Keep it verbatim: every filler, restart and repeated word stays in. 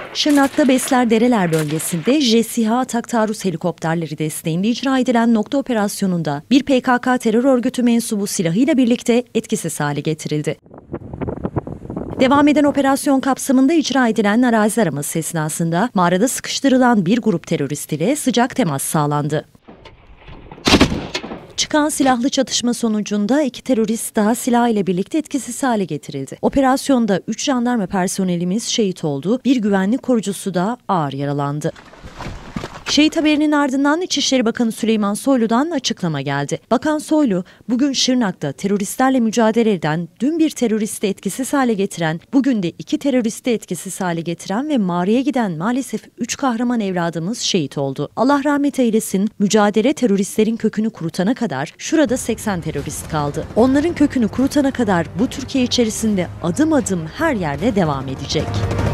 Şırnak'ta Besler Dereler bölgesinde J SİHA Atak Taarruz helikopterleri desteğinde icra edilen nokta operasyonunda bir P K K terör örgütü mensubu silahıyla birlikte etkisiz hale getirildi. Devam eden operasyon kapsamında icra edilen arazi araması esnasında mağarada sıkıştırılan bir grup terörist ile sıcak temas sağlandı. Çıkan silahlı çatışma sonucunda iki terörist daha silah ile birlikte etkisiz hale getirildi. Operasyonda üç jandarma personelimiz şehit oldu, bir güvenlik korucusu da ağır yaralandı. Şehit haberinin ardından İçişleri Bakanı Süleyman Soylu'dan açıklama geldi. Bakan Soylu, bugün Şırnak'ta teröristlerle mücadele eden, dün bir teröristi etkisiz hale getiren, bugün de iki teröristi etkisiz hale getiren ve mağaraya giden maalesef üç kahraman evladımız şehit oldu. Allah rahmet eylesin, mücadele teröristlerin kökünü kurutana kadar şurada seksen terörist kaldı. Onların kökünü kurutana kadar bu Türkiye içerisinde adım adım her yerde devam edecek.